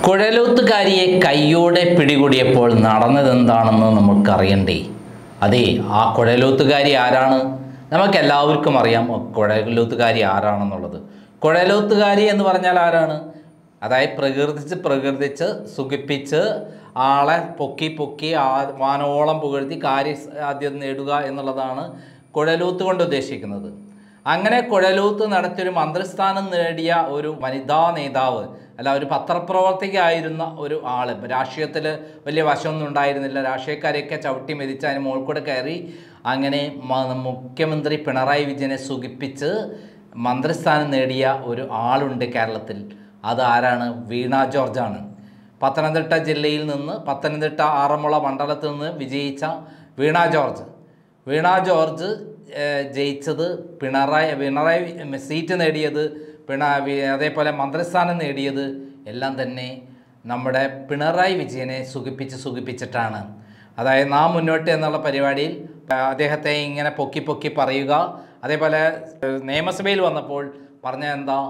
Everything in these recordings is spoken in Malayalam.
കുഴലൂത്തുകാരിയെ കയ്യോടെ പിടികൂടിയപ്പോൾ നടന്നതെന്താണെന്ന് നമുക്കറിയണ്ടേ? അതെ, ആ കുഴലൂത്തുകാരി ആരാണ്? നമുക്കെല്ലാവർക്കും അറിയാം കുഴലൂത്തുകാരി ആരാണെന്നുള്ളത്. കുഴലൂത്തുകാരി എന്ന് പറഞ്ഞാൽ ആരാണ്? അതായത് പ്രകീർത്തിച്ച് സുഖിപ്പിച്ച് ആളെ പൊക്കി വാനോളം പുകഴ്ത്തി കാര്യസാധ്യത നേടുക എന്നുള്ളതാണ് കുഴലൂത്ത് കൊണ്ട് ഉദ്ദേശിക്കുന്നത്. അങ്ങനെ കുഴലൂത്ത് നടത്തിയൊരു മന്ത്രിസ്ഥാനം നേടിയ ഒരു വനിതാ നേതാവ്, അല്ല ഒരു പത്രപ്രവർത്തകയായിരുന്ന ഒരു ആൾ. രാഷ്ട്രീയത്തിൽ വലിയ വശമൊന്നും ഉണ്ടായിരുന്നില്ല. രാഷ്ട്രീയക്കാരെയൊക്കെ ചവിട്ടി മെതിച്ച് അതിന് മുകളിൽ കൂടെ കയറി അങ്ങനെ മുഖ്യമന്ത്രി പിണറായി വിജയനെ സുഖിപ്പിച്ച് മന്ത്രിസ്ഥാനം നേടിയ ഒരു ആളുണ്ട് കേരളത്തിൽ. അത് ആരാണ്? വീണ ജോർജാണ്. പത്തനംതിട്ട ജില്ലയിൽ നിന്ന്, പത്തനംതിട്ട ആറന്മുള മണ്ഡലത്തിൽ നിന്ന് വിജയിച്ച വീണ ജോർജ് ജയിച്ചത് പിണറായി സീറ്റ് നേടിയത് അതേപോലെ മന്ത്രിസ്ഥാനം നേടിയത് എല്ലാം തന്നെ നമ്മുടെ പിണറായി വിജയനെ സുഖിപ്പിച്ചിട്ടാണ്. അതായത് നാം മുന്നോട്ട് എന്നുള്ള പരിപാടിയിൽ അദ്ദേഹത്തെ ഇങ്ങനെ പൊക്കി പറയുക. അതേപോലെ നിയമസഭയിൽ വന്നപ്പോൾ പറഞ്ഞ എന്താ,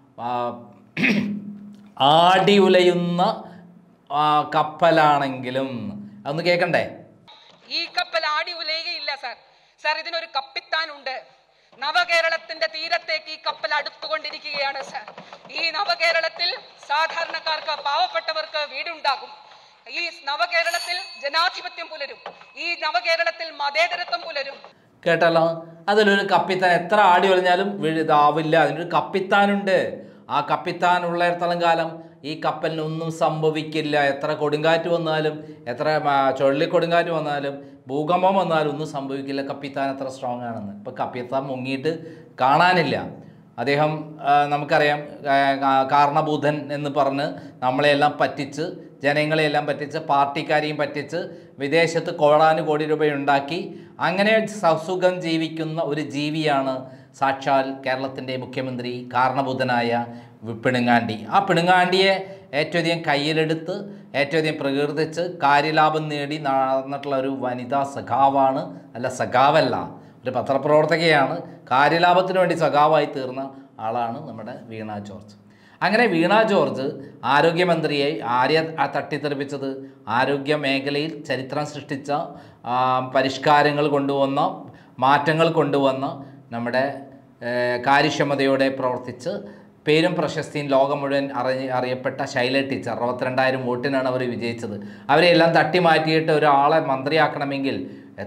ആടി ഉലയുന്ന കപ്പലാണെങ്കിലും അതൊന്ന് കേൾക്കണ്ടേ? ഈ കപ്പൽ ആടി ഉലയുകയില്ല സാർ, ഇതിനൊരു കപ്പിത്താനുണ്ട്. നവകേരളത്തിന്റെ തീരത്തേക്ക് ഈ കപ്പൽ അടുത്തുകൊണ്ടിരിക്കുകയാണ് സാർ. ഈ നവകേരളത്തിൽ സാധാരണക്കാർക്ക്, പാവപ്പെട്ടവർക്ക് വീടുണ്ടാകും. ഈ നവകേരളത്തിൽ ജനാധിപത്യം പുലരും. ഈ നവകേരളത്തിൽ മതേതരത്വം പുലരും. കേട്ടല്ലോ, അതിലൊരു കപ്പിത്താൻ എത്ര ആടി ഒളിഞ്ഞാലും ഇതാവില്ല. അതിനൊരു കപ്പിത്താനുണ്ട്. ആ കപ്പിത്താൻ ഉള്ളിടത്തോളം കാലം ഈ കപ്പലിന് ഒന്നും സംഭവിക്കില്ല. എത്ര കൊടുങ്കാറ്റ് വന്നാലും, എത്ര ചുഴലിക്കൊടുങ്കാറ്റ് വന്നാലും, ഭൂകമ്പം വന്നാലും ഒന്നും സംഭവിക്കില്ല. കപ്പിത്താൻ എത്ര സ്ട്രോങ് ആണെന്ന്. ഇപ്പോൾ കപ്പിത്താൻ മുങ്ങിയിട്ട് കാണാനില്ല. അദ്ദേഹം നമുക്കറിയാം, കാരണഭൂതൻ എന്ന് പറഞ്ഞ് നമ്മളെല്ലാം പറ്റിച്ച്, ജനങ്ങളെയെല്ലാം പറ്റിച്ച്, പാർട്ടിക്കാരെയും പറ്റിച്ച്, വിദേശത്ത് കോടാനുകോടി രൂപയുണ്ടാക്കി അങ്ങനെ സസുഖം ജീവിക്കുന്ന ഒരു ജീവിയാണ് സാക്ഷാൽ കേരളത്തിൻ്റെ മുഖ്യമന്ത്രി കാരണഭൂതനായ പിണങ്ങാണ്ടി. ആ പിണങ്ങാണ്ടിയെ ഏറ്റവും അധികം കയ്യിലെടുത്ത് ഏറ്റവും അധികം പ്രകീർത്തിച്ച് കാര്യലാഭം നേടി നടന്നിട്ടുള്ള ഒരു വനിതാ സഖാവാണ്. അല്ല, സഖാവല്ല, ഒരു പത്രപ്രവർത്തകയാണ്. കാര്യലാഭത്തിന് വേണ്ടി സഖാവായി തീർന്ന ആളാണ് നമ്മുടെ വീണ ജോർജ്. അങ്ങനെ വീണ ജോർജ് ആരോഗ്യമന്ത്രിയെ ആരെ തട്ടിത്തെറിപ്പിച്ചത്? ആരോഗ്യ മേഖലയിൽ ചരിത്രം സൃഷ്ടിച്ച പരിഷ്കാരങ്ങൾ കൊണ്ടുവന്ന, മാറ്റങ്ങൾ കൊണ്ടുവന്ന, നമ്മുടെ കാര്യക്ഷമതയോടെ പ്രവർത്തിച്ച് പേരും പ്രശസ്തിയും ലോകം മുഴുവൻ അറിയപ്പെട്ട ശൈല ടീച്ചർ. 62,000 വോട്ടിനാണ് അവർ വിജയിച്ചത്. അവരെല്ലാം തട്ടി മാറ്റിയിട്ട് ഒരാളെ മന്ത്രിയാക്കണമെങ്കിൽ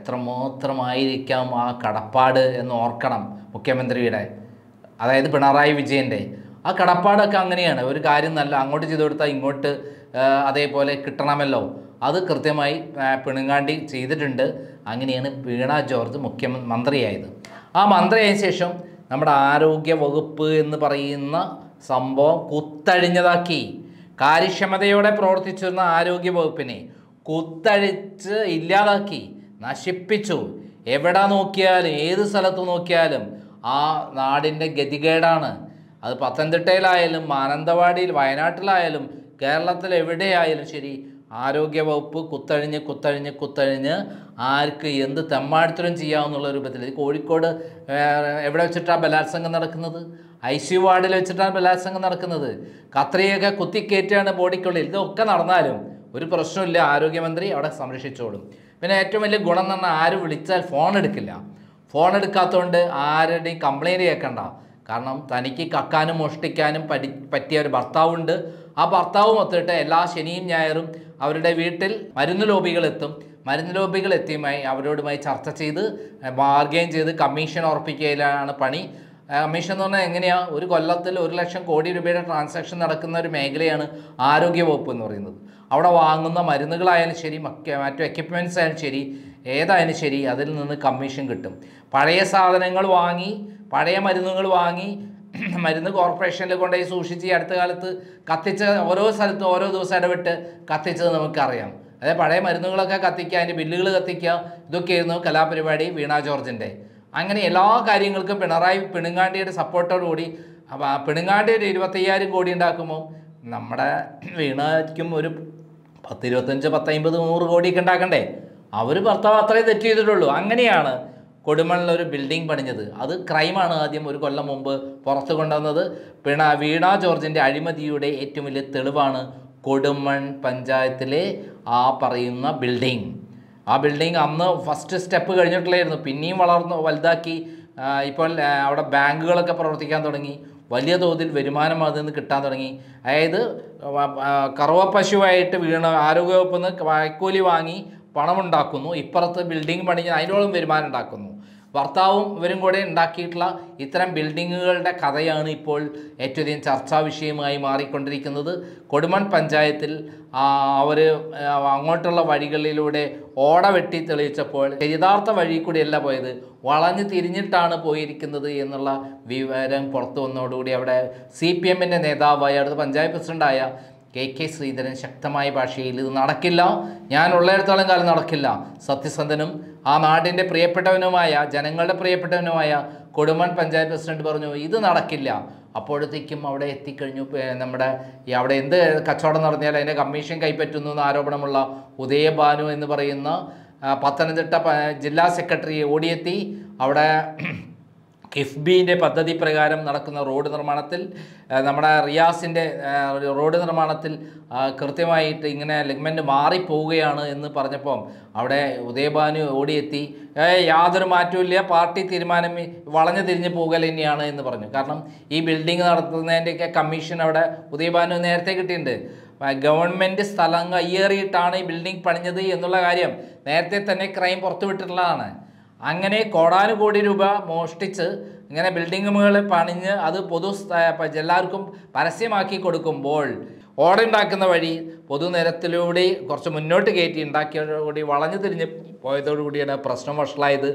എത്രമാത്രമായിരിക്കാം ആ കടപ്പാട് എന്ന് ഓർക്കണം മുഖ്യമന്ത്രിയുടെ, അതായത് പിണറായി വിജയൻ്റെ. ആ കടപ്പാടൊക്കെ അങ്ങനെയാണ്. ഒരു കാര്യം നല്ല അങ്ങോട്ട് ചെയ്തു കൊടുത്താൽ ഇങ്ങോട്ട് അതേപോലെ കിട്ടണമല്ലോ. അത് കൃത്യമായി പിണങ്ങാണ്ടി ചെയ്തിട്ടുണ്ട്. അങ്ങനെയാണ് വീണ ജോർജ് മന്ത്രിയായത്. ആ മന്ത്രിയായ ശേഷം നമ്മുടെ ആരോഗ്യ വകുപ്പ് എന്ന് പറയുന്ന സംഭവം കുത്തഴിഞ്ഞതാക്കി. കാര്യക്ഷമതയോടെ പ്രവർത്തിച്ചിരുന്ന ആരോഗ്യ വകുപ്പിനെ കുത്തഴിച്ച് ഇല്ലാതാക്കി, നശിപ്പിച്ചു. എവിടെ നോക്കിയാലും, ഏത് സ്ഥലത്ത് നോക്കിയാലും ആ നാടിൻ്റെ ഗതികേടാണ്. അത് പത്തനംതിട്ടയിലായാലും, മാനന്തവാടിയിൽ, വയനാട്ടിലായാലും, കേരളത്തിൽ എവിടെയായാലും ശരി, ആരോഗ്യ വകുപ്പ് കുത്തഴിഞ്ഞ് ആർക്ക് എന്ത് തെമ്മാടിത്തരം ചെയ്യാമെന്നുള്ള രൂപത്തിൽ. കോഴിക്കോട് എവിടെ വെച്ചിട്ടാണ് ബലാത്സംഗം നടക്കുന്നത്? ICU വാർഡിൽ വെച്ചിട്ടാണ് ബലാത്സംഗം നടക്കുന്നത്. കത്രിയൊക്കെ കുത്തിക്കയറ്റാണ് ബോഡിക്കുള്ളിൽ. ഇതൊക്കെ നടന്നാലും ഒരു പ്രശ്നമില്ല, ആരോഗ്യമന്ത്രി അവിടെ സംരക്ഷിച്ചോളും. പിന്നെ ഏറ്റവും വലിയ ഗുണം എന്ന് പറഞ്ഞാൽ ആര് വിളിച്ചാൽ ഫോൺ എടുക്കില്ല. ഫോൺ എടുക്കാത്തതുകൊണ്ട് ആരുടെയും കംപ്ലയിൻറ്റ് കേൾക്കണ്ട. കാരണം തനിക്ക് കക്കാനും മോഷ്ടിക്കാനും പറ്റിയ ഒരു ഭർത്താവുണ്ട്. ആ ഭർത്താവും ഒത്തിട്ട് എല്ലാ ശനിയും ഞായറും അവരുടെ വീട്ടിൽ മരുന്ന് ലോബികൾ എത്തിയുമായി അവരോടുമായി ചർച്ച ചെയ്ത് ബാർഗെയിൻ ചെയ്ത് കമ്മീഷൻ ഉറപ്പിക്കലാണ് പണി. കമ്മീഷൻ എന്ന് പറഞ്ഞാൽ എങ്ങനെയാണ്? ഒരു കൊല്ലത്തിൽ 1 ലക്ഷം കോടി രൂപയുടെ ട്രാൻസാക്ഷൻ നടക്കുന്ന ഒരു മേഖലയാണ് ആരോഗ്യ വകുപ്പ് എന്ന് പറയുന്നത്. അവിടെ വാങ്ങുന്ന മരുന്നുകളായാലും ശരി, മറ്റു എക്യുപ്മെൻറ്റ്സ് ആയാലും ശരി, ഏതായാലും ശരി, അതിൽ നിന്ന് കമ്മീഷൻ കിട്ടും. പഴയ സാധനങ്ങൾ വാങ്ങി, പഴയ മരുന്നുകൾ വാങ്ങി മരുന്ന് കോർപ്പറേഷനിൽ കൊണ്ടുപോയി സൂക്ഷിച്ച് ഈ അടുത്ത കാലത്ത് കത്തിച്ച് ഓരോ സ്ഥലത്ത് ഓരോ ദിവസം ഇടവിട്ട് കത്തിച്ചത് നമുക്കറിയാം. അതായത് പഴയ മരുന്നുകളൊക്കെ കത്തിക്കുക, അതിൻ്റെ ബില്ലുകൾ കത്തിക്കുക, ഇതൊക്കെയായിരുന്നു കലാപരിപാടി വീണ ജോർജിൻ്റെ. അങ്ങനെ എല്ലാ കാര്യങ്ങൾക്കും പിണങ്ങാണ്ടിയുടെ സപ്പോർട്ടോടുകൂടി പിണങ്ങാണ്ടി ഒരു 25,000 കോടി ഉണ്ടാക്കുമ്പോൾ നമ്മുടെ വീണയ്ക്കും ഒരു 10, 25, 10, 50, 100 കോടിയൊക്കെ ഉണ്ടാക്കണ്ടേ? അവർ ഭർത്താവ് അത്രയും തെറ്റ് ചെയ്തിട്ടുള്ളൂ. അങ്ങനെയാണ് കൊടുമണ്ണിൽ ഒരു ബിൽഡിംഗ് പണിഞ്ഞത്. അത് ക്രൈമാണ്. ആദ്യം ഒരു കൊല്ലം മുമ്പ് പുറത്തു കൊണ്ടുവന്നത് വീണ ജോർജിൻ്റെ അഴിമതിയുടെ ഏറ്റവും വലിയ തെളിവാണ് കൊടുമൺ പഞ്ചായത്തിലെ ആ പറയുന്ന ബിൽഡിംഗ്. ആ ബിൽഡിംഗ് അന്ന് ഫസ്റ്റ് സ്റ്റെപ്പ് കഴിഞ്ഞിട്ടില്ലായിരുന്നു, പിന്നെയും വലുതാക്കി. ഇപ്പോൾ അവിടെ ബാങ്കുകളൊക്കെ പ്രവർത്തിക്കാൻ തുടങ്ങി, വലിയ തോതിൽ വരുമാനം അതിൽ നിന്ന് കിട്ടാൻ തുടങ്ങി. അതായത് കറവ പശുവായിട്ട് ആരോഗ്യവകുപ്പിൽ നിന്ന് വൈക്കോലി വാങ്ങി പണമുണ്ടാക്കുന്നു, ഇപ്പുറത്ത് ബിൽഡിംഗ് പണിഞ്ഞ് അതിനോളം വരുമാനം ഉണ്ടാക്കുന്നു. ഭർത്താവും ഇവരും കൂടെ ഉണ്ടാക്കിയിട്ടുള്ള ഇത്തരം ബിൽഡിങ്ങുകളുടെ കഥയാണ് ഇപ്പോൾ ഏറ്റവും അധികം ചർച്ചാ വിഷയമായി മാറിക്കൊണ്ടിരിക്കുന്നത്. കൊടുമൺ പഞ്ചായത്തിൽ അവർ അങ്ങോട്ടുള്ള വഴികളിലൂടെ ഓട വെട്ടി തെളിയിച്ചപ്പോൾ യഥാർത്ഥ വഴി കൂടിയല്ല പോയത്, വളഞ്ഞ് തിരിഞ്ഞിട്ടാണ് പോയിരിക്കുന്നത് എന്നുള്ള വിവരം പുറത്തു വന്നതോടുകൂടി അവിടെ CPM-ൻ്റെ നേതാവായ അടുത്ത പഞ്ചായത്ത് പ്രസിഡൻ്റായ KK ശ്രീധരൻ ശക്തമായ ഭാഷയിൽ ഇത് നടക്കില്ല, ഞാൻ ഉള്ളിടത്തോളം കാലം നടക്കില്ല, സത്യസന്ധനും ആ നാടിൻ്റെ പ്രിയപ്പെട്ടവനുമായ ജനങ്ങളുടെ പ്രിയപ്പെട്ടവനുമായ കൊടുമൺ പഞ്ചായത്ത് പ്രസിഡന്റ് പറഞ്ഞു ഇത് നടക്കില്ല. അപ്പോഴത്തേക്കും അവിടെ എത്തിക്കഴിഞ്ഞു നമ്മുടെ അവിടെ എന്ത് കച്ചവടം നടത്തിയാൽ അതിൻ്റെ കമ്മീഷൻ കൈപ്പറ്റുന്നു എന്ന ആരോപണമുള്ള ഉദയഭാനു എന്ന് പറയുന്ന പത്തനംതിട്ട ജില്ലാ സെക്രട്ടറി ഓടിയെത്തി അവിടെ കിഫ്ബിൻ്റെ പദ്ധതി പ്രകാരം നടക്കുന്ന റോഡ് നിർമ്മാണത്തിൽ നമ്മുടെ റിയാസിൻ്റെ റോഡ് നിർമ്മാണത്തിൽ കൃത്യമായിട്ട് ഇങ്ങനെ ലെഗ്മെൻറ്റ് മാറിപ്പോവുകയാണ് എന്ന് പറഞ്ഞപ്പോൾ അവിടെ ഉദയഭാനു ഓടിയെത്തി യാതൊരു മാറ്റവും പാർട്ടി തീരുമാനം വളഞ്ഞു തിരിഞ്ഞ് പോകൽ തന്നെയാണ് എന്ന് പറഞ്ഞു. കാരണം ഈ ബിൽഡിംഗ് നടത്തുന്നതിൻ്റെയൊക്കെ കമ്മീഷൻ അവിടെ ഉദയഭാനു നേരത്തെ കിട്ടിയിട്ടുണ്ട്. ഗവൺമെൻറ് സ്ഥലം കയ്യേറിയിട്ടാണ് ഈ ബിൽഡിംഗ് പണിഞ്ഞത് എന്നുള്ള കാര്യം നേരത്തെ തന്നെ ക്രൈം പുറത്തുവിട്ടിട്ടുള്ളതാണ്. അങ്ങനെ കോടാനുകോടി രൂപ മോഷ്ടിച്ച് ഇങ്ങനെ ബിൽഡിങ്ങുകൾ പണിഞ്ഞ് അത് എല്ലാവർക്കും പരസ്യമാക്കി കൊടുക്കുമ്പോൾ ഓടുണ്ടാക്കുന്ന വഴി പൊതുനിരത്തിലൂടെ കുറച്ച് മുന്നോട്ട് കയറ്റി ഉണ്ടാക്കിയതോടുകൂടി വളഞ്ഞു തിരിഞ്ഞ് പോയതോടുകൂടിയാണ് പ്രശ്നം വഷളായത്.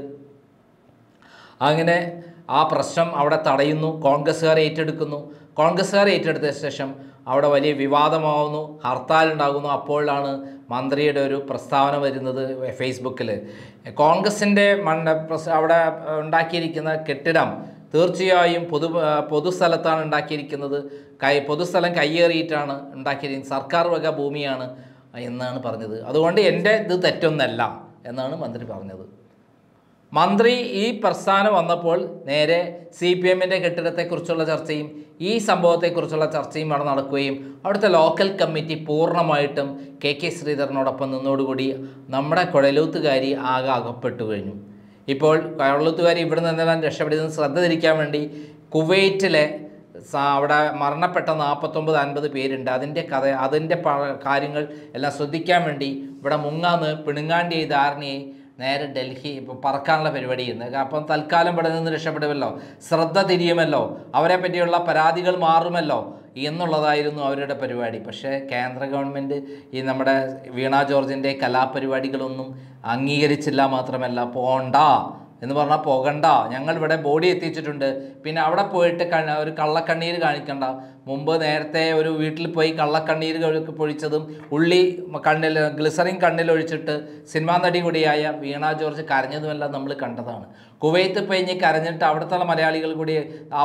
അങ്ങനെ ആ പ്രശ്നം അവിടെ തടയുന്നു, കോൺഗ്രസ്സുകാർ ഏറ്റെടുക്കുന്നു. കോൺഗ്രസ്സുകാർ ഏറ്റെടുത്ത ശേഷം അവിടെ വലിയ വിവാദമാവുന്നു, ഹർത്താൽ ഉണ്ടാകുന്നു. അപ്പോഴാണ് മന്ത്രിയുടെ ഒരു പ്രസ്താവന വരുന്നത് ഫേസ്ബുക്കിൽ. കോൺഗ്രസിൻ്റെ അവിടെ ഉണ്ടാക്കിയിരിക്കുന്ന കെട്ടിടം തീർച്ചയായും പൊതുസ്ഥലത്താണ് ഉണ്ടാക്കിയിരിക്കുന്നത്, പൊതുസ്ഥലം കയ്യേറിയിട്ടാണ് ഉണ്ടാക്കിയിരിക്കുന്നത്, സർക്കാർ വക ഭൂമിയാണ് എന്നാണ് പറഞ്ഞത്. അതുകൊണ്ട് എൻ്റെ ഇത് തെറ്റൊന്നല്ല എന്നാണ് മന്ത്രി പറഞ്ഞത്. മന്ത്രി ഈ പ്രസ്ഥാനം വന്നപ്പോൾ നേരെ CPM-ൻ്റെ കെട്ടിടത്തെക്കുറിച്ചുള്ള ചർച്ചയും ഈ സംഭവത്തെക്കുറിച്ചുള്ള ചർച്ചയും അവിടെ നടക്കുകയും അവിടുത്തെ ലോക്കൽ കമ്മിറ്റി പൂർണ്ണമായിട്ടും KK ശ്രീധരനോടൊപ്പം നിന്നോടുകൂടി നമ്മുടെ കുഴലൂത്തുകാരി ആകെ അകപ്പെട്ടു കഴിഞ്ഞു. ഇപ്പോൾ കുഴലൂത്തുകാരി ഇവിടെ നിന്നെല്ലാം രക്ഷപ്പെടുന്നത് ശ്രദ്ധ തിരിക്കാൻ വേണ്ടി കുവൈറ്റിലെ അവിടെ മരണപ്പെട്ട 49-50 പേരുണ്ട്, അതിൻ്റെ കാര്യങ്ങൾ എല്ലാം ശ്രദ്ധിക്കാൻ വേണ്ടി ഇവിടെ മുങ്ങാന്ന് പിണുങ്ങാണ്ടി ധാരണയായി നേരെ ഡൽഹി ഇപ്പോൾ പറക്കാനുള്ള പരിപാടി ചെയ്യുന്നത്. അപ്പം തൽക്കാലം ഇവിടെ നിന്ന് രക്ഷപ്പെടുമല്ലോ, ശ്രദ്ധ തിരിയുമല്ലോ, അവരെ പറ്റിയുള്ള പരാതികൾ മാറുമല്ലോ എന്നുള്ളതായിരുന്നു അവരുടെ പരിപാടി. പക്ഷേ കേന്ദ്ര ഗവൺമെൻറ് ഈ നമ്മുടെ വീണ ജോർജിൻ്റെ കലാപരിപാടികളൊന്നും അംഗീകരിച്ചില്ല. മാത്രമല്ല പോണ്ട എന്ന് പറഞ്ഞാൽ പോകണ്ട, ഞങ്ങളിവിടെ ബോഡി എത്തിച്ചിട്ടുണ്ട്, പിന്നെ അവിടെ പോയിട്ട് ഒരു കള്ളക്കണ്ണീര് കാണിക്കണ്ട. മുമ്പ് നേരത്തെ ഒരു വീട്ടിൽ പോയി കള്ളക്കണ്ണീര് പൊഴിച്ചതും ഉള്ളി ഗ്ലിസറിൻ കണ്ണിലൊഴിച്ചിട്ട് സിനിമാ നടി കൂടിയായ വീണ ജോർജ് കരഞ്ഞതുമെല്ലാം നമ്മൾ കണ്ടതാണ്. കുവൈത്ത് പോയി കരഞ്ഞിട്ട് അവിടുത്തെ മലയാളികൾ കൂടി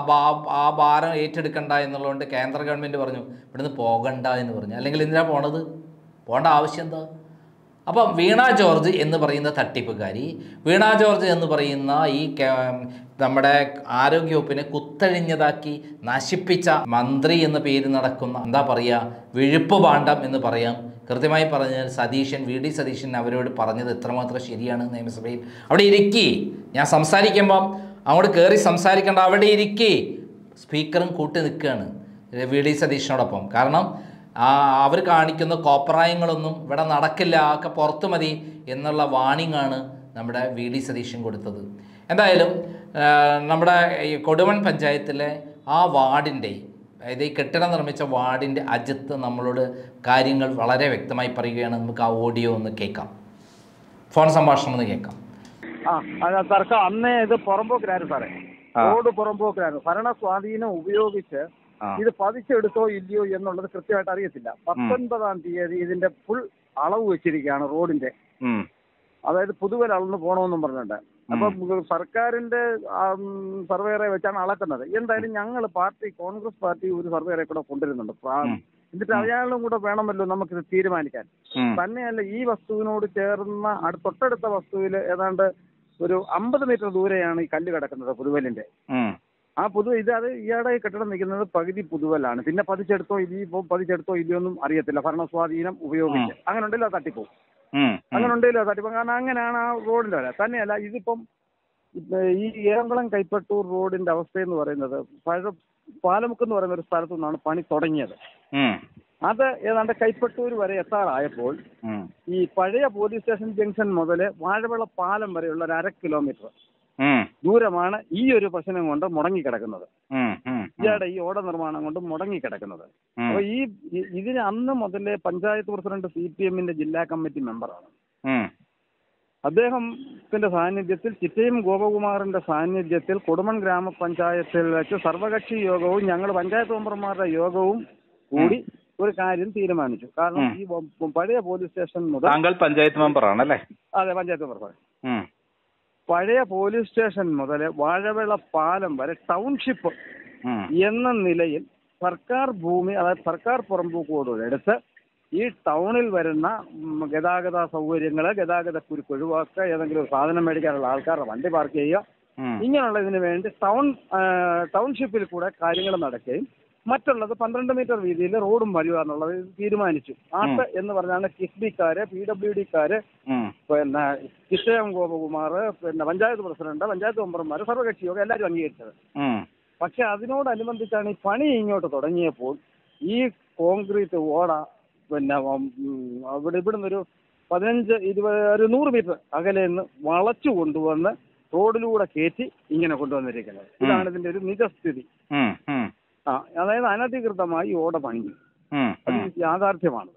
ആ ഭാരം ഏറ്റെടുക്കണ്ട എന്നുള്ളതുകൊണ്ട് കേന്ദ്ര ഗവൺമെൻറ് പറഞ്ഞു ഇവിടുന്ന് പോകണ്ട എന്ന് പറഞ്ഞു. അല്ലെങ്കിൽ എന്തിനാ പോണത്, പോകേണ്ട ആവശ്യം എന്താ? അപ്പം വീണ ജോർജ് എന്ന് പറയുന്ന തട്ടിപ്പുകാരി, വീണ ജോർജ് എന്ന് പറയുന്ന ഈ നമ്മുടെ ആരോഗ്യവകുപ്പിനെ കുത്തഴിഞ്ഞതാക്കി നശിപ്പിച്ച മന്ത്രി എന്ന പേര് നടക്കുന്ന എന്താ പറയുക, വിഴുപ്പ് പാണ്ഡം എന്ന് പറയാം. കൃത്യമായി പറഞ്ഞാൽ VD സതീശൻ അവരോട് പറഞ്ഞത് എത്രമാത്രം ശരിയാണ്. നിയമസഭയിൽ അവിടെ ഇരിക്കി, ഞാൻ സംസാരിക്കുമ്പം അങ്ങോട്ട് കയറി സംസാരിക്കേണ്ട, അവിടെ ഇരിക്കി. സ്പീക്കറും കൂട്ടി നിൽക്കുകയാണ് VD സതീശനോടൊപ്പം. കാരണം അവർ കാണിക്കുന്ന കോപ്രായങ്ങളൊന്നും ഇവിടെ നടക്കില്ല, ഒക്കെ പുറത്തു മതി എന്നുള്ള വാണിംഗാണ് നമ്മുടെ VD സതീശൻ കൊടുത്തത്. എന്തായാലും നമ്മുടെ ഈ കൊടുമൺ പഞ്ചായത്തിലെ ആ വാർഡിൻ്റെ, അതായത് ഈ കെട്ടിടം നിർമ്മിച്ച വാർഡിൻ്റെ അജിത്ത് നമ്മളോട് കാര്യങ്ങൾ വളരെ വ്യക്തമായി പറയുകയാണ്. നമുക്ക് ആ ഓഡിയോ ഒന്ന് കേൾക്കാം, ഫോൺ സംഭാഷണം ഒന്ന് കേൾക്കാം. തർക്കം അന്നേ ഇത് പുറമ്പോക്കിലായിരുന്നു സാറേ, റോഡ് പുറമ്പോക്കിലായിരുന്നു. ഭരണ സ്വാധീനം ഉപയോഗിച്ച് ഇത് പതിച്ചെടുത്തോ ഇല്ലയോ എന്നുള്ളത് കൃത്യമായിട്ട് അറിയത്തില്ല. 19-ാം തീയതി ഇതിന്റെ ഫുൾ അളവ് വെച്ചിരിക്കുകയാണ് റോഡിന്റെ, അതായത് പുതുവൽ അളന്ന് പോകണമെന്നും പറഞ്ഞിട്ടുണ്ട്. അപ്പം സർക്കാരിന്റെ സർവേറെ വെച്ചാണ് അളക്കുന്നത്. എന്തായാലും ഞങ്ങൾ കോൺഗ്രസ് പാർട്ടി ഒരു സർവേറെ കൂടെ കൊണ്ടുവരുന്നുണ്ട്. എന്നിട്ട് അയാളും കൂടെ വേണമല്ലോ നമുക്കിത് തീരുമാനിക്കാൻ. തന്നെയല്ല, ഈ വസ്തുവിനോട് ചേർന്ന തൊട്ടടുത്ത വസ്തുവിൽ ഏതാണ്ട് ഒരു 50 മീറ്റർ ദൂരെയാണ് ഈ കല്ല് കിടക്കുന്നത് പുതുവലിന്റെ. ആ അത് ഇയാളുടെ കെട്ടിടം നിൽക്കുന്നത് പകുതി പുതുവലാണ്. പിന്നെ പതിച്ചെടുത്തോ ഇല്ലയോ ഒന്നും അറിയത്തില്ല. ഭരണസ്വാധീനം ഉപയോഗിച്ച് അങ്ങനെ ഉണ്ടല്ലോ തട്ടിപ്പോവും. അങ്ങനെ ഉണ്ടല്ലോ തട്ടിപ്പോ. കാരണം അങ്ങനെയാണ് ആ റോഡിന്റെ വരെ. തന്നെയല്ല ഇതിപ്പം ഈ ഏറംകുളം കൈപ്പട്ടൂർ റോഡിന്റെ അവസ്ഥയെന്ന് പറയുന്നത് പാലമുക്ക് എന്ന് പറയുന്ന ഒരു സ്ഥലത്തു നിന്നാണ് പണി തുടങ്ങിയത്. അത് ഏതാണ്ട് കൈപ്പട്ടൂർ വരെ എത്താറായപ്പോൾ ഈ പഴയ പോലീസ് സ്റ്റേഷൻ ജംഗ്ഷൻ മുതൽ വാഴവിള പാലം വരെയുള്ള ഒരു 1/2 കിലോമീറ്റർ ദൂരമാണ് ഈ ഒരു പ്രശ്നം കൊണ്ട് മുടങ്ങിക്കിടക്കുന്നത്. ഇയാളുടെ ഈ ഓട നിർമ്മാണം കൊണ്ട് മുടങ്ങിക്കിടക്കുന്നത്. അപ്പൊ ഇതിന് അന്ന് മുതലേ പഞ്ചായത്ത് പ്രസിഡന്റ് CPM ജില്ലാ കമ്മിറ്റി മെമ്പറാണ്. അദ്ദേഹത്തിന്റെ സാന്നിധ്യത്തിൽ ചിറ്റയം ഗോപകുമാറിന്റെ സാന്നിധ്യത്തിൽ കൊടുമൺ ഗ്രാമപഞ്ചായത്തിൽ വെച്ച് സർവകക്ഷി യോഗവും ഞങ്ങൾ പഞ്ചായത്ത് മെമ്പർമാരുടെ യോഗവും കൂടി ഒരു കാര്യം തീരുമാനിച്ചു. കാരണം ഈ പഴയ പോലീസ് സ്റ്റേഷൻ മുതൽ താങ്കൾ പഞ്ചായത്ത് മെമ്പറാണല്ലേ? അതെ, പഞ്ചായത്ത് മെമ്പർ. പഴയ പോലീസ് സ്റ്റേഷൻ മുതൽ വാഴവിള പാലം വരെ ടൗൺഷിപ്പ് എന്ന നിലയിൽ സർക്കാർ ഭൂമി, അതായത് സർക്കാർ പുറമ്പോക്കോടുകൂടെടുത്ത് ഈ ടൗണിൽ വരുന്ന ഗതാഗത സൗകര്യങ്ങൾ, ഗതാഗത കുരുക്ക് ഒഴിവാക്കുക, ഏതെങ്കിലും ഒരു സാധനം മേടിക്കാനുള്ള ആൾക്കാരുടെ വണ്ടി പാർക്ക് ചെയ്യുക, ഇങ്ങനെയുള്ള ഇതിനു വേണ്ടി ടൗൺഷിപ്പിൽ കൂടെ കാര്യങ്ങൾ നടക്കുകയും മറ്റുള്ളത് 12 മീറ്റർ വീതിയിൽ റോഡും വരിക എന്നുള്ളത് തീരുമാനിച്ചു. ആട്ട് എന്ന് പറഞ്ഞാണ് കിഫ്ബിക്കാര്, PWDക്കാര്, പിന്നെ ചിറ്റയം ഗോപകുമാർ, പിന്നെ പഞ്ചായത്ത് പ്രസിഡന്റ്, പഞ്ചായത്ത് മെമ്പർമാർ, സർവകക്ഷി യോഗം എല്ലാവരും അംഗീകരിച്ചത്. പക്ഷെ അതിനോടനുബന്ധിച്ചാണ് ഈ പണി ഇങ്ങോട്ട് തുടങ്ങിയപ്പോൾ ഈ കോൺക്രീറ്റ് ഓട പിന്നെ ഇവിടുന്ന് ഒരു 15, 20, 100 മീറ്റർ അകലെ നിന്ന് വളച്ചു കൊണ്ടുവന്ന് റോഡിലൂടെ കയറ്റി ഇങ്ങനെ കൊണ്ടുവന്നിരിക്കുന്നത്. ഇതാണ് ഇതിന്റെ ഒരു നിജസ്ഥിതി. അതായത് അനധികൃതമായി ഓട പണി. അത് യാഥാർത്ഥ്യമാണ്.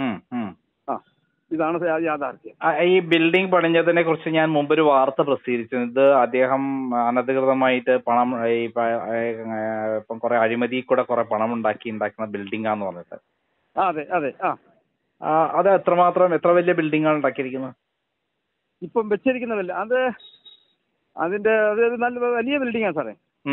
ഇതാണ് യാഥാർത്ഥ്യം. ഈ ബിൽഡിംഗ് പണിഞ്ഞതിനെ കുറിച്ച് ഞാൻ മുമ്പൊരു വാർത്ത പ്രസിദ്ധീകരിച്ചത് അദ്ദേഹം അനധികൃതമായിട്ട് പണം ഇപ്പം കുറെ അഴിമതി കൂടെ കുറെ പണം ഉണ്ടാക്കുന്ന ബിൽഡിംഗാന്ന് പറഞ്ഞിട്ട്. അതെ അതെ. അത് എത്ര വലിയ ബിൽഡിംഗാണ് ഉണ്ടാക്കിയിരിക്കുന്നത് ഇപ്പം വെച്ചിരിക്കുന്നതല്ല? അതിന്റെ നല്ല വലിയ ബിൽഡിംഗാ സാറേ.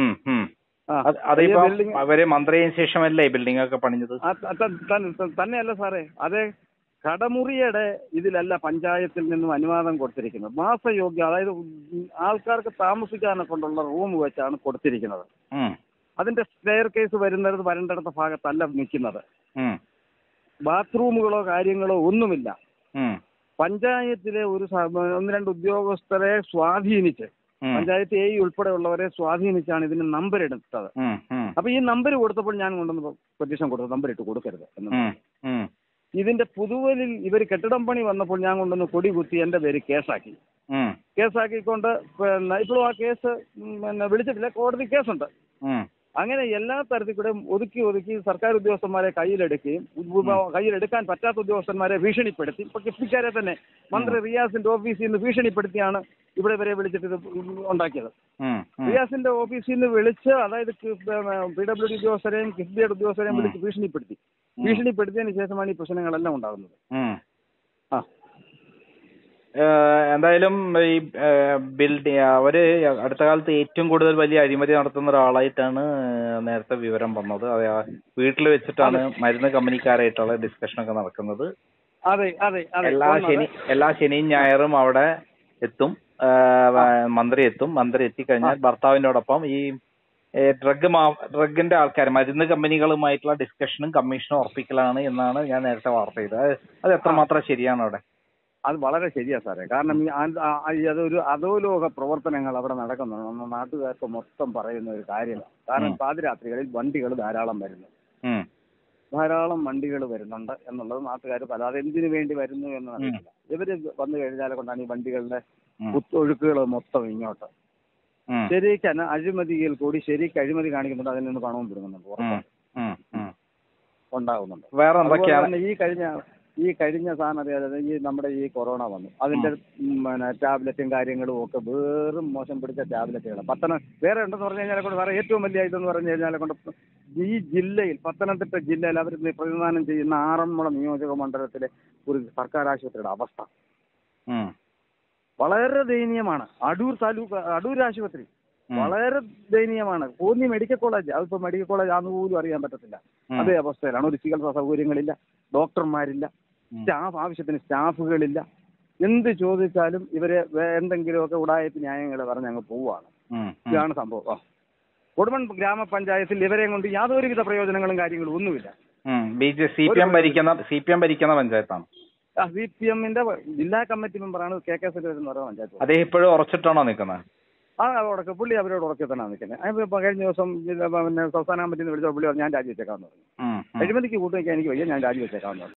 അവര് മന്ത്രിയതിനു ശേഷമല്ലേ ഈ ബിൽഡിംഗ് ഒക്കെ പണിഞ്ഞത്? തന്നെയല്ല സാറേ, അതെ കടമുറിയുടെ ഇതിലല്ല പഞ്ചായത്തിൽ നിന്നും അനുവാദം കൊടുത്തിരിക്കുന്നത്. വാസയോഗ്യ, അതായത് ആൾക്കാർക്ക് താമസിക്കാനെ കൊണ്ടുള്ള റൂം വെച്ചാണ് കൊടുത്തിരിക്കുന്നത്. അതിന്റെ സ്റ്റെയർ കേസ് വരേണ്ടടുത്ത ഭാഗത്തല്ല നിൽക്കുന്നത്. ബാത്റൂമുകളോ കാര്യങ്ങളോ ഒന്നുമില്ല. പഞ്ചായത്തിലെ 1-2 ഉദ്യോഗസ്ഥരെ സ്വാധീനിച്ച്, പഞ്ചായത്ത് AE ഉൾപ്പെടെയുള്ളവരെ സ്വാധീനിച്ചാണ് ഇതിന് നമ്പർ എടുത്തത്. അപ്പൊ ഈ നമ്പർ കൊടുത്തപ്പോൾ ഞാൻ കൊണ്ടുവന്ന് പെറ്റീഷൻ കൊടുത്തു, നമ്പർ ഇട്ട് കൊടുക്കരുത് എന്ന്. ഇതിന്റെ പുതുവലിൽ ഇവർ കെട്ടിടം പണി വന്നപ്പോൾ ഞാൻ കൊണ്ടുവന്ന് കൊടി കുത്തി എന്റെ പേര് കേസാക്കിക്കൊണ്ട് പിന്നെ ഇപ്പോഴും ആ കേസ് വിളിച്ചിട്ടില്ല, കോടതി കേസുണ്ട്. അങ്ങനെ എല്ലാ തരത്തിൽ കൂടെ ഒതുക്കി സർക്കാർ ഉദ്യോഗസ്ഥന്മാരെ കയ്യിലെടുക്കാൻ പറ്റാത്ത ഉദ്യോഗസ്ഥന്മാരെ ഭീഷണിപ്പെടുത്തി. ഇപ്പൊ കിഫ്ബിക്കാരെ തന്നെ മന്ത്രി റിയാസിന്റെ ഓഫീസിൽ നിന്ന് ഭീഷണിപ്പെടുത്തിയാണ് ഇവിടെ വരെ വിളിച്ചിട്ട് ഇത് ഉണ്ടാക്കിയത്. റിയാസിന്റെ ഓഫീസിൽ നിന്ന് വിളിച്ച്, അതായത് PWD ഉദ്യോഗസ്ഥരെയും കിഫ്ബിയുടെ ഉദ്യോഗസ്ഥരെയും വിളിച്ച് ഭീഷണിപ്പെടുത്തിയതിനു ശേഷമാണ് ഈ പ്രശ്നങ്ങളെല്ലാം ഉണ്ടാകുന്നത്. എന്തായാലും ഈ അവര് അടുത്ത കാലത്ത് ഏറ്റവും കൂടുതൽ വലിയ അഴിമതി നടത്തുന്ന ഒരാളായിട്ടാണ് നേരത്തെ വിവരം വന്നത്. വീട്ടിൽ വെച്ചിട്ടാണ് മരുന്ന് കമ്പനിക്കാരായിട്ടുള്ള ഡിസ്കഷനൊക്കെ നടക്കുന്നത്. എല്ലാ ശനിയും ഞായറും അവിടെ എത്തും, മന്ത്രി എത്തിക്കഴിഞ്ഞാൽ ഭർത്താവിനോടൊപ്പം ഈ ഡ്രഗിന്റെ ആൾക്കാർ, മരുന്ന് കമ്പനികളുമായിട്ടുള്ള ഡിസ്കഷനും കമ്മീഷനും ഉറപ്പിക്കലാണ് എന്നാണ് ഞാൻ നേരത്തെ വാർത്ത ചെയ്തത്. അത് എത്രമാത്രം ശരിയാണ് അവിടെ? അത് വളരെ ശരിയാ സാറേ. കാരണം അതൊരു അധോലോക പ്രവർത്തനങ്ങൾ അവിടെ നടക്കുന്നുണ്ട്. നാട്ടുകാർക്ക് മൊത്തം പറയുന്ന ഒരു കാര്യമാണ്. കാരണം പാതിരാത്രികളിൽ വണ്ടികൾ ധാരാളം വരുന്നുണ്ട് എന്നുള്ളത് നാട്ടുകാർ അല്ലാതെ എന്തിനു വേണ്ടി വരുന്നു എന്ന് അറിയില്ല. ഇവര് വന്നു കഴിഞ്ഞാൽ കൊണ്ടാണ് ഈ വണ്ടികളുടെ ഒഴുക്കുകൾ മൊത്തം ഇങ്ങോട്ട്. ശരിക്കും അഴിമതിയിൽ കൂടി അഴിമതി കാണിക്കുന്നുണ്ട്. അതിൽ നിന്ന് പണവും പിടുങ്ങുന്നുണ്ട്, ഉണ്ടാകുന്നുണ്ട്. വേറെ എന്തൊക്കെയാണ് ഈ കഴിഞ്ഞ സാധനം അറിയാതെ ഈ നമ്മുടെ ഈ കൊറോണ വന്നു, അതിന്റെ ടാബ്ലറ്റും കാര്യങ്ങളും ഒക്കെ വേറും മോശം പിടിച്ച ടാബ്ലറ്റുകൾ വേറെ ഉണ്ടെന്ന് പറഞ്ഞു കഴിഞ്ഞാൽ കൊണ്ട് വേറെ ഏറ്റവും വലിയ ഇതെന്ന് പറഞ്ഞു കഴിഞ്ഞാൽ കൊണ്ട് ഈ ജില്ലയിൽ, പത്തനംതിട്ട ജില്ലയിൽ അവർ പ്രതിദാനം ചെയ്യുന്ന ആറന്മുള നിയോജക മണ്ഡലത്തിലെ ഒരു സർക്കാർ ആശുപത്രിയുടെ അവസ്ഥ വളരെ ദയനീയമാണ്. അടൂർ ആശുപത്രി വളരെ ദയനീയമാണ്. കോന്നി മെഡിക്കൽ കോളേജ്, അതിപ്പോ മെഡിക്കൽ കോളേജ് ആണെന്ന് പോലും അറിയാൻ പറ്റത്തില്ല. അതേ അവസ്ഥയിലാണ്. ഒരു ചികിത്സാ സൗകര്യങ്ങളില്ല, ഡോക്ടർമാരില്ല, ആവശ്യത്തിന് സ്റ്റാഫുകളില്ല. എന്ത് ചോദിച്ചാലും ഇവരെ എന്തെങ്കിലുമൊക്കെ ഉടായപ്പ് ന്യായങ്ങൾ പറഞ്ഞ് അങ്ങ് പോവുകയാണ്. ഇതാണ് സംഭവം. കൊടുമൺ ഗ്രാമപഞ്ചായത്തിൽ ഇവരെയും കൊണ്ട് യാതൊരുവിധ പ്രയോജനങ്ങളും കാര്യങ്ങളും ഒന്നുമില്ല. സി പി എം ഭരിക്കുന്ന പഞ്ചായത്താണ്. CPM-ന്റെ ജില്ലാ കമ്മിറ്റി മെമ്പറാണ് KK സുരേന്ദ്രൻ എന്ന് പറയുന്ന പഞ്ചായത്ത്. അദ്ദേഹം ഇപ്പോഴും ഉറച്ചിട്ടാണോ നിൽക്കുന്നത്? പുള്ളി അവരോട് ഉറക്കെ തന്നെയാണ് നിൽക്കുന്നത്. കഴിഞ്ഞ ദിവസം പിന്നെ സംസ്ഥാന കമ്മിറ്റിന്ന് വിളിച്ചപ്പോൾ പുള്ളി പറഞ്ഞു ഞാൻ രാജിവെച്ചേക്കാന്ന് പറഞ്ഞു. അഴിമതിക്ക് കൂട്ടുവയ്ക്കാൻ എനിക്ക് വയ്യ, ഞാൻ രാജിവെച്ചേക്കാന്ന് പറഞ്ഞു.